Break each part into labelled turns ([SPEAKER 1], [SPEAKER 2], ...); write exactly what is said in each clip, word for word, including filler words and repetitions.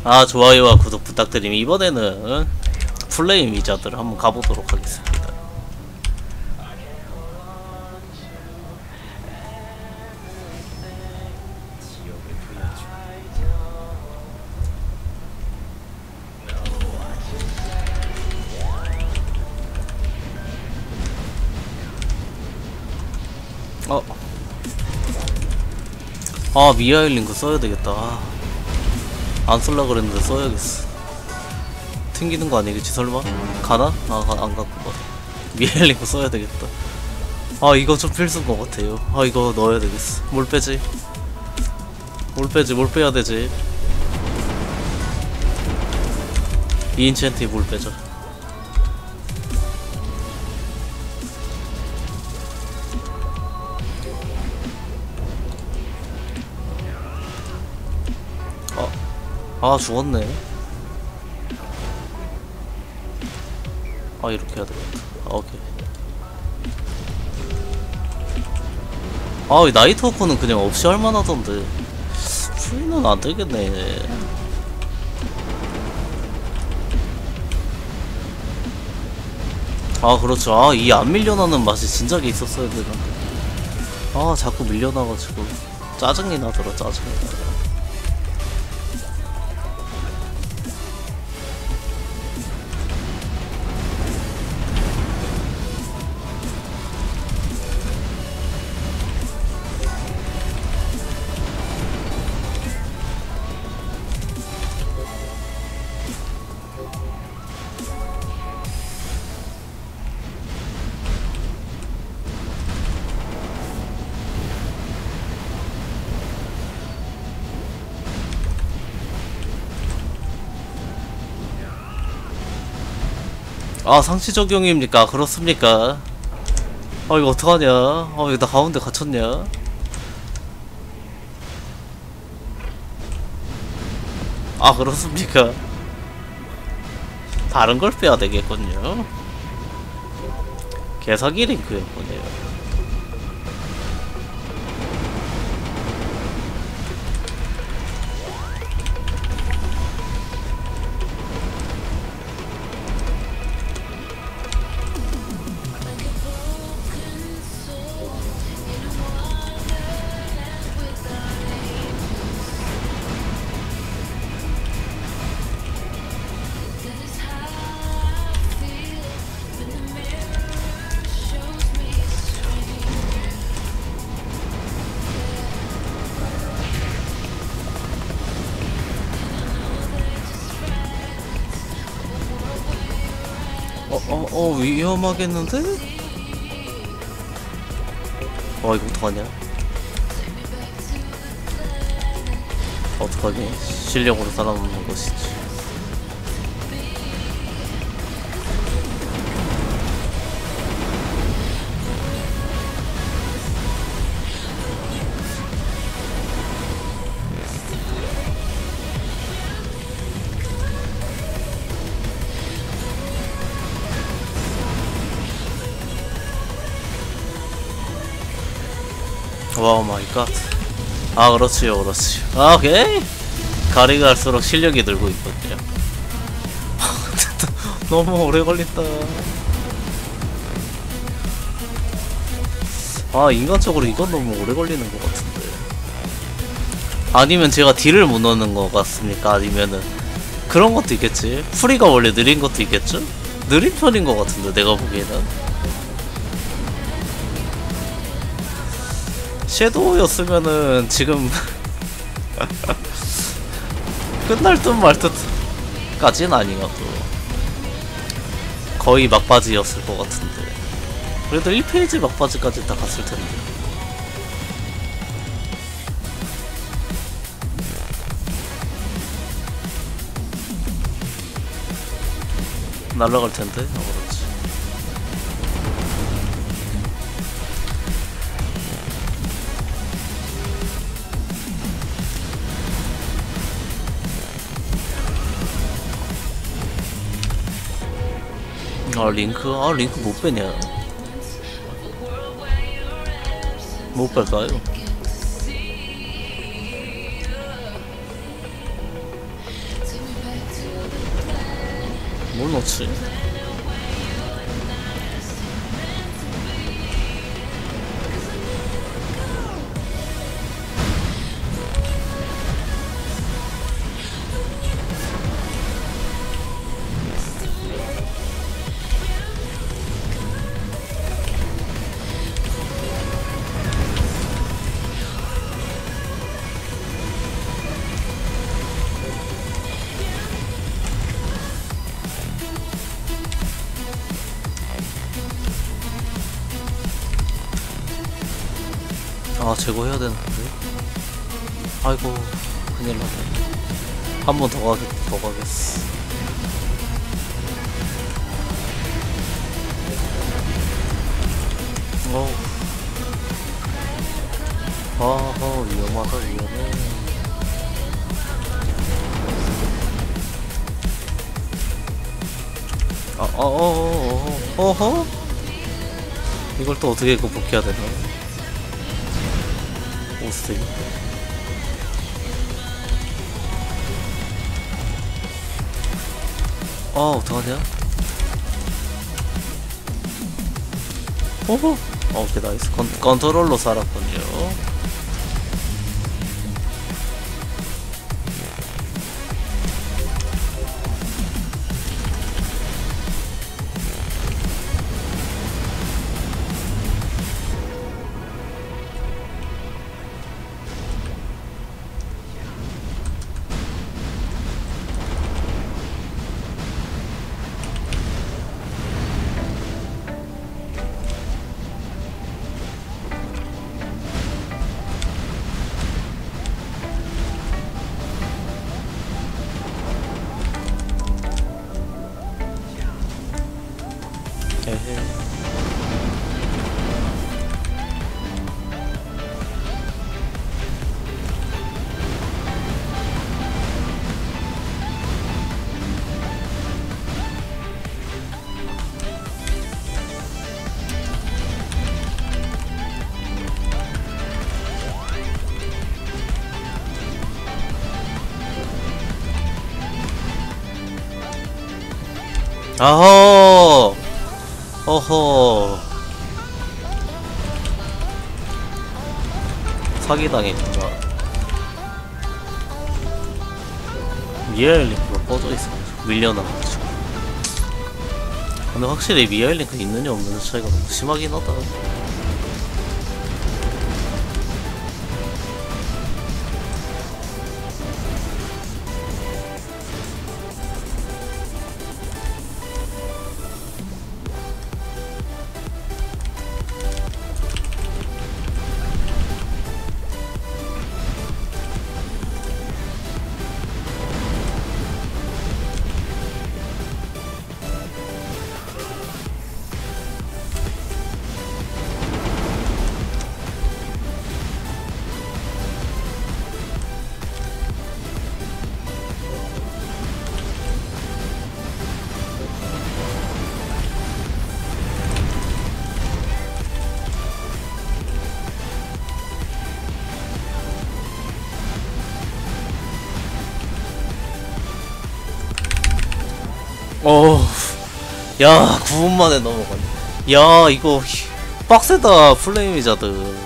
[SPEAKER 1] 아, 좋아요와 구독 부탁드림. 이번에는 플레임 위자들 한번 가보도록 하겠습니다. 어. 아, 미하일 링크 써야 되겠다. 아, 안 쓸라 그랬는데 써야겠어. 튕기는 거 아니겠지 설마? 가나? 아, 안 갔구만. 미하일 링크 써야 되겠다. 아, 이거 좀 필수인 것 같아요. 아, 이거 넣어야 되겠어. 뭘 빼지? 뭘 빼지? 뭘 빼야 되지? 이 인챈트에 뭘 빼자. 아, 죽었네. 아, 이렇게 해야 되겠다. 아, 오케이. 아, 이 나이트워커는 그냥 없이 할만하던데 프리는 안되겠네. 아, 그렇죠. 아, 이 안 밀려나는 맛이 진작에 있었어야 되는데. 아, 자꾸 밀려나가지고 짜증이 나더라. 짜증이 나더라. 아, 상시 적용입니까? 그렇습니까? 아, 이거 어떡하냐? 아, 이거 나 가운데 갇혔냐? 아, 그렇습니까? 다른 걸 빼야 되겠군요. 개사기 링크였군요. 어, 어, 어, 위험하겠는데? 와, 이거 어떡하냐? 어떡하니? 실력으로 살아남는 것이지. 와우 마이 갓. 아, 그렇지요, 그렇지요. 아, 오케이. 가리가 할수록 실력이 늘고 있거든요. 너무 오래 걸린다. 아, 인간적으로 이건 너무 오래 걸리는 것 같은데. 아니면 제가 딜을 못 넣는 것 같습니까? 아니면은 그런 것도 있겠지. 프리가 원래 느린 것도 있겠죠? 느린 편인 것 같은데, 내가 보기에는. 섀도우였으면은 지금 끝날 듯 말 듯까진 아니어도 거의 막바지였을 것 같은데. 그래도 일 페이지 막바지까지 다 갔을 텐데. 날라갈 텐데. 어, 그렇지. 아, 링크? 아, 링크 못 빼냐? 못 뺄까요? 뭘 넣지? 아, 제거해야 되는데. 아이고, 큰일 나네. 한 번 더 가겠, 더 가겠어. 어우. 아하, 위험하다, 위험해. 아, 어, 어, 어, 어, 어허? 이걸 또 어떻게 극복해야 되나? 오스테이. 아, 어떡하냐? 오호! 어, 오케이, 나이스. 컨, 컨트롤로 살았군요. 에헤. 아허! 어허. 사기당했구나. 미아일 링크가 꺼져있어. 밀려나가지고. 근데 확실히 미아일 링크 있느냐 없느냐 차이가 너무 심하긴 하다. 어, 야, 구 분 만에 넘어가네. 야, 이거 빡세다. 플레임 위자드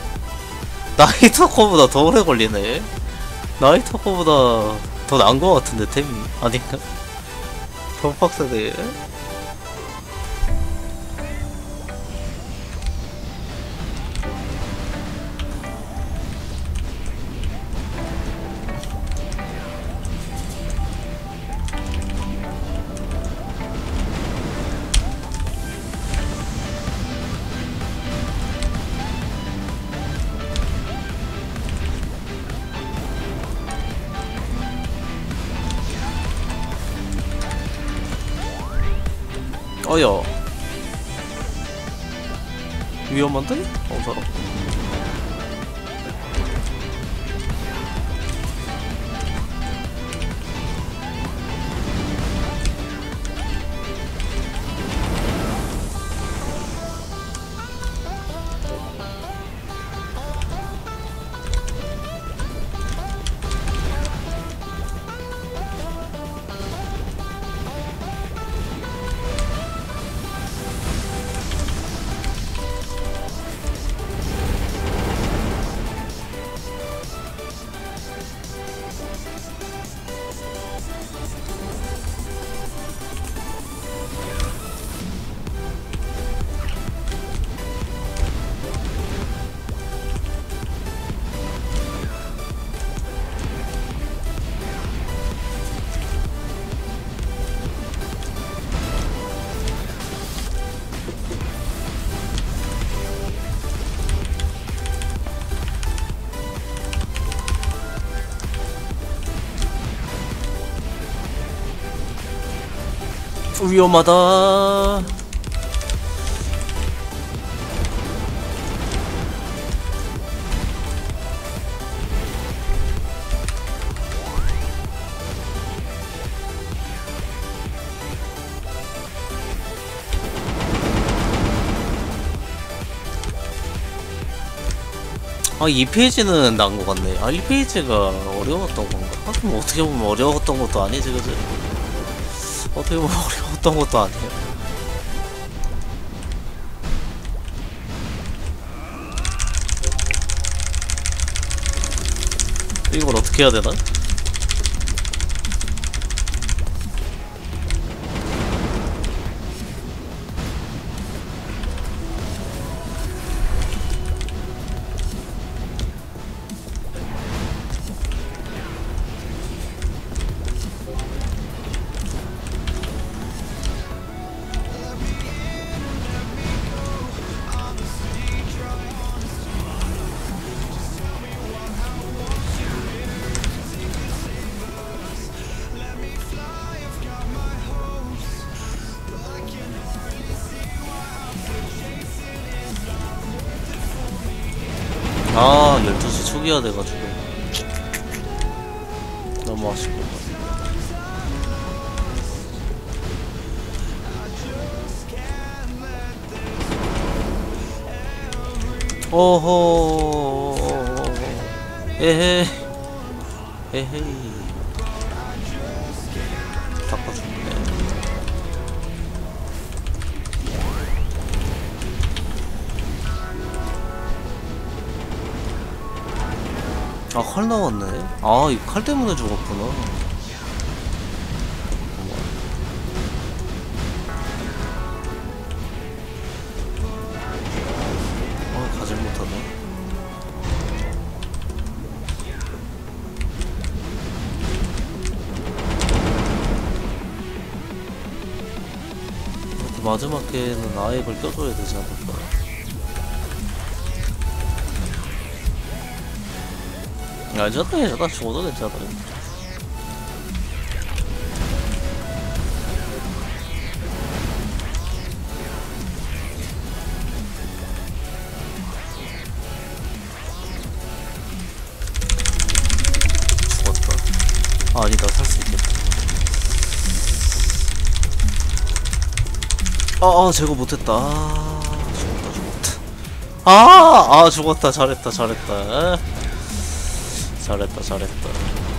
[SPEAKER 1] 나이터코보다 더 오래 걸리네. 나이터코보다 더 나은 거 같은데 템이 아닌가? 더 빡세네. 어여, 위험한데? 어, 살았고. 위험하다. 아, 이 페이지는 나은 것 같네. 아, 일 페이지가 어려웠던 건가? 하긴 뭐 어떻게 보면 어려웠던 것도 아니지, 그지? 어떻게 보면 어려웠던 것도 아니에요. 이걸 어떻게 해야 되나? 아, 열두 시 초기화 돼가지고 너무 아쉽고. 오호 에헤 에헤이 바꿔줄게. 아, 칼 나왔네. 아, 이 칼 때문에 죽었구나. 아, 가질 못하네. 마지막 회에는 아이를 껴줘야 되지 않을까. 야, 괜찮다, 괜찮다. 죽어도 괜찮아. 죽었다. 아, 아니다. 살 수 있겠다. 아, 아, 제거 못했다. 아, 죽었다, 죽었다. 아, 아, 죽었다. 잘했다, 잘했다. 잘했다, 잘했다.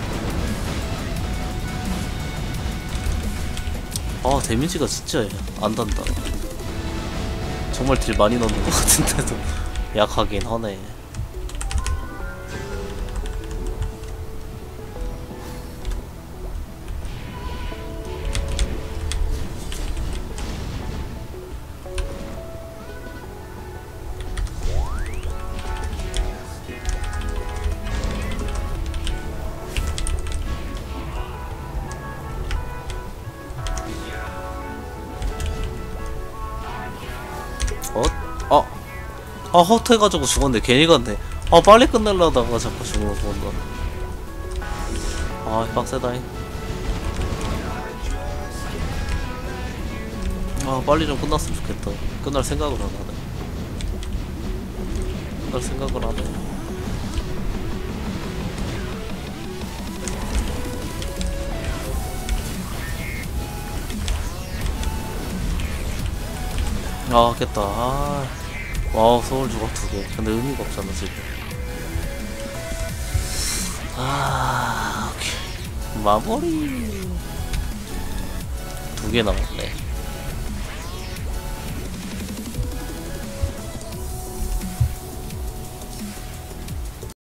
[SPEAKER 1] 아, 데미지가 진짜 안 단다. 정말 딜 많이 넣는 것 같은데도 약하긴 하네. 어? 아, 아, 허트해가지고 죽었네. 괜히 갔네. 아, 빨리 끝내려다가 자꾸 죽는 거 본다. 아, 빡세다잉. 아, 빨리 좀 끝났으면 좋겠다. 끝날 생각을 안 하네. 끝날 생각을 안 해. 아, 깼다. 아, 와우, 소울 조각 두 개. 근데 의미가 없잖아, 지금. 아, 오케이. 마무리. 두 개 남았네.